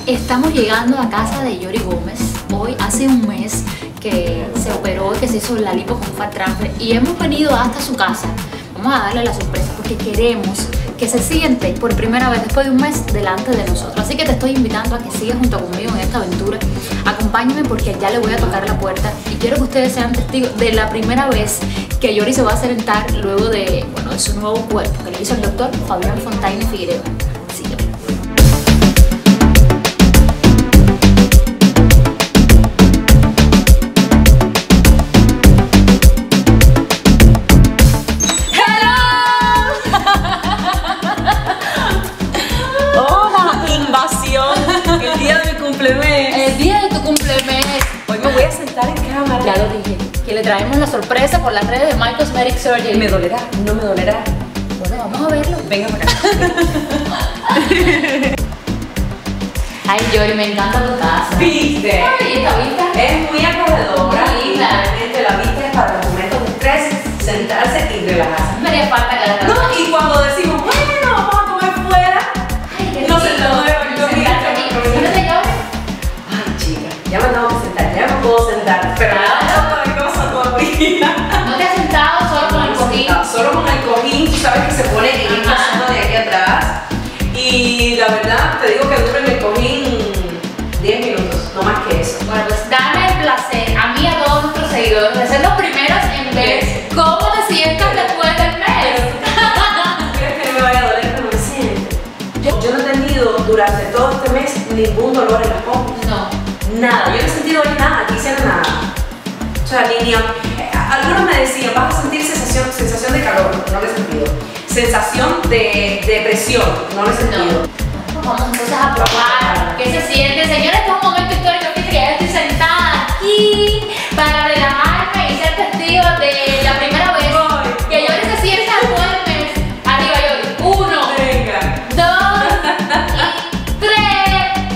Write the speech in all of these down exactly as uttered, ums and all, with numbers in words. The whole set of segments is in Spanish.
Estamos llegando a casa de Yori Gómez. Hoy hace un mes que se operó y que se hizo la lipo con fat transfer y hemos venido hasta su casa. Vamos a darle la sorpresa porque queremos que se siente por primera vez después de un mes delante de nosotros. Así que te estoy invitando a que sigas junto conmigo en esta aventura. Acompáñame porque ya le voy a tocar la puerta y quiero que ustedes sean testigos de la primera vez que Yori se va a sentar luego de, bueno, de su nuevo cuerpo que le hizo el doctor Fabián Fontaine Figueroa. Sígueme. El día de tu cumpleaños. Hoy me voy a sentar en cámara. Ya lo dije, que le traemos la sorpresa por las redes de My Cosmetic Surgery. ¿Me dolerá? ¿No me dolerá? Bueno, vamos a verlo. Venga por acá. Ay, Yori, me encanta tu casa. ¿Viste? Ay, esta vista es muy acogedora. Muy linda. Realmente la vista es para los momentos de estrés, sentarse y relajarse. me haría falta que la No, y cuando decimos, bueno, vamos a comer fuera, Ay, no sentamos de ya me tengo que sentar, ya me puedo sentar, pero nada de cosa todavía. ¿No te has sentado solo con el cojín? Solo con el cojín, tú sabes que se pone en esta zona de aquí atrás. Y la verdad, te digo que dura en el cojín diez minutos, no más que eso. Bueno, pues dame el placer, a mí y a todos nuestros seguidores, de ser los primeros en ver cómo te sientas después del mes. ¿Crees que no me vaya a doler cuando me siente? Yo, yo no he tenido durante todo este mes ningún dolor en las pompas. No. Nada, yo no he sentido nada, aquí hicieron nada. O sea, ni, ni, eh, algunos me decían, vas a sentir sensación, sensación de calor, no lo he sentido. Sensación de, de presión, no lo he sentido. No. Vamos entonces a probar qué se siente. Señores, este es un momento histórico que ya estoy sentada aquí para relajarme y ser testigo de la primera vez que Yori se sienta después del mes. Arriba, Yori. Uno. Venga. Dos. Y tres.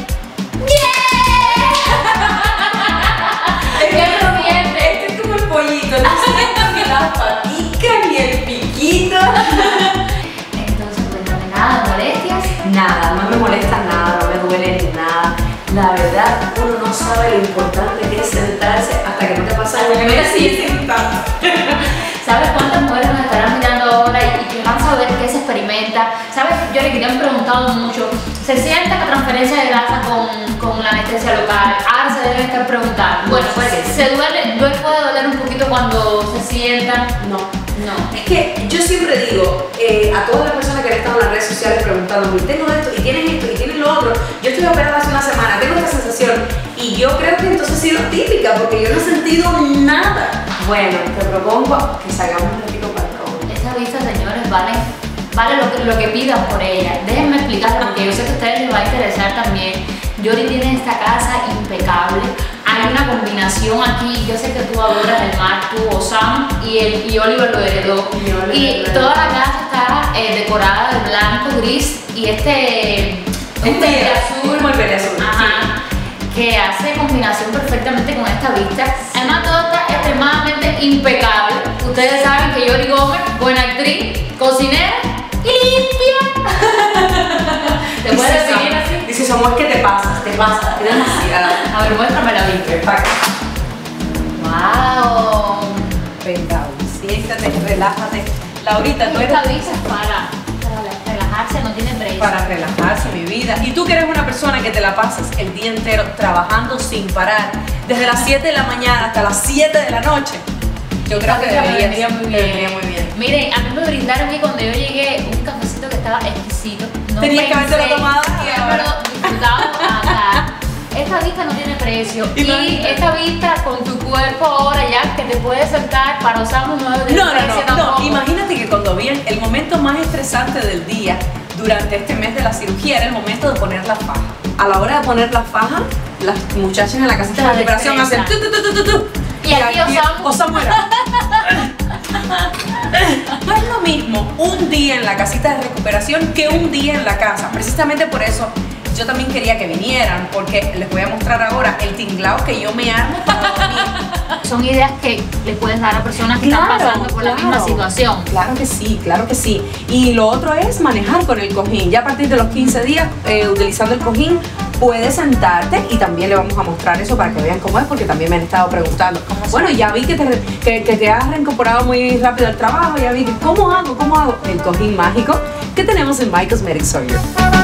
No siento ni las paticas ni el piquito. Entonces, cuéntame, ¿nada de molestias? Nada, no me molesta nada, no me duele ni nada. La verdad, uno no sabe lo importante que es sentarse hasta que no te pasa algo. Que me sigue sentando. ¿Sabes cuántas mujeres nos estarán mirando ahora y querrán saber qué se experimenta? ¿Sabes? Yo le quería preguntado mucho. ¿Se siente la transferencia de grasa con, con la anestesia local? Ahora se deben estar preguntando. Bueno, pues se duele, duele, puede doler un poquito cuando se sienta. No. No. Es que yo siempre digo eh, a todas las personas que han estado en las redes sociales preguntándome, tengo esto y tienes esto y tienes lo otro, yo estoy operada hace una semana, tengo esta sensación y yo creo que entonces ha sido típica porque yo no he sentido nada. Bueno, te propongo que salgamos un ratito para el robo. Esta vista, señores, vale, vale lo que, lo que pidan por ella. Déjenme explicarlo porque yo sé que a ustedes les va a interesar también. Yori tiene esta casa impecable. Hay una combinación aquí, yo sé que tú adoras el mar, tú Osam y, el, y Oliver lo heredó. Y, y toda la casa está eh, decorada de blanco, gris y este, este verde azul, como el verde azul, ajá, que hace combinación perfectamente con esta vista. Además todo está extremadamente impecable. Ustedes saben que Yori Gómez, buena actriz, cocinera y limpia. ¿Te puedes definir así? Dice Samuel, que te pasas, te pasas, te demasiado. A ver, muéstrame la vista. ¡Wow! Venga, siéntate, relájate. Laurita, tú eres... Esta visa es para, para relajarse, no tiene break. Para relajarse, mi vida. Y tú que eres una persona que te la pasas el día entero trabajando sin parar, desde las siete de la mañana hasta las siete de la noche, yo creo que debería, vendría muy bien. Debería muy bien. Miren, a mí me brindaron aquí cuando yo llegué un cafecito que estaba exquisito. No Tenías que habértelo tomado y habérmelo disfrutado acá. Esta vista no tiene precio. Y, y esta vista con tu cuerpo ahora ya que te puedes sentar para usar un nuevo No, no, no, no. Imagínate que cuando vi el momento más estresante del día durante este mes de la cirugía era el momento de poner la faja. A la hora de poner la faja, las muchachas en la casita de recuperación hacen tu, tu, tu, tu, tu, tu. Y aquí Osam. Osam era. No es lo mismo un día en la casita de recuperación que un día en la casa. Precisamente por eso yo también quería que vinieran, porque les voy a mostrar ahora el tinglao que yo me armo para dormir. Son ideas que le puedes dar a personas que claro, están pasando por claro, la misma situación. Claro que sí, claro que sí. Y lo otro es manejar con el cojín. Ya a partir de los quince días, eh, utilizando el cojín, puedes sentarte y también le vamos a mostrar eso para que vean cómo es, porque también me han estado preguntando. Bueno, ya vi que te, que, que te has reincorporado muy rápido al trabajo, ya vi que cómo hago, cómo hago el cojín mágico que tenemos en My Cosmetic Surgery.